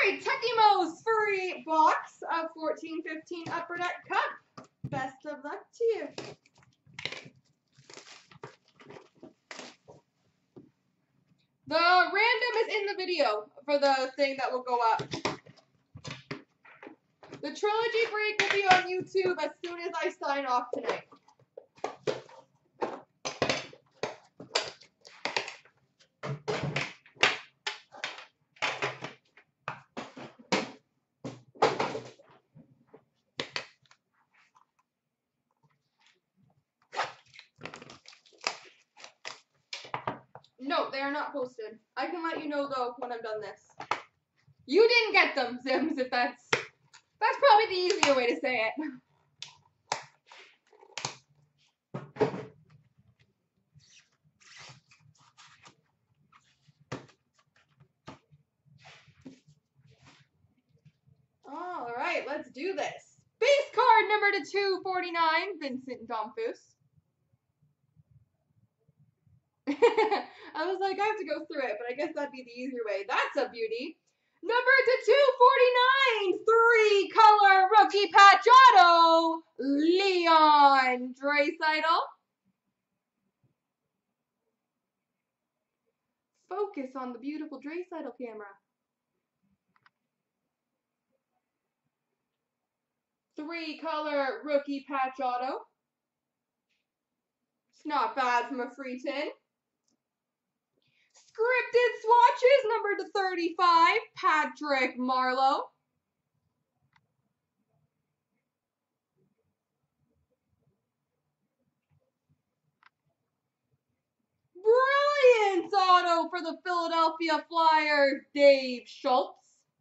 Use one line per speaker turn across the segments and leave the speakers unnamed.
right, Tekimo's free box of 14-15 Upper Deck Cup. Best of luck to you. The random is in the video for the thing that will go up. The trilogy break will be on YouTube as soon as I sign off tonight. No, they are not posted. I can let you know though when I've done this. You didn't get them, Zims, if that's probably the easier way to say it. All right, let's do this. Base card number to 249, Vincent Domfus. I was like, I have to go through it, but I guess that'd be the easier way. That's a beauty. Number to 249, three-color rookie patch auto, Leon Draisaitl. Focus on the beautiful Draisaitl camera. Three-color rookie patch auto. It's not bad from a free tin. Scripted swatches, number to 35, Patrick Marleau. Brilliant auto for the Philadelphia Flyers, Dave Schultz.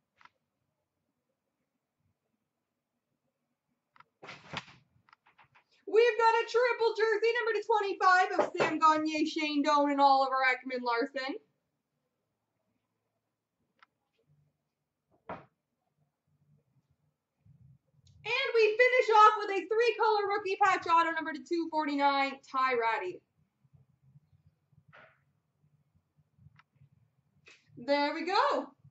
We've got a triple jersey, number to 25, of Sam Gagner, Shane Doan, and Oliver Ekman-Larsson. And we finish off with a three-color rookie patch auto, number to 249, Ty Rattie. There we go.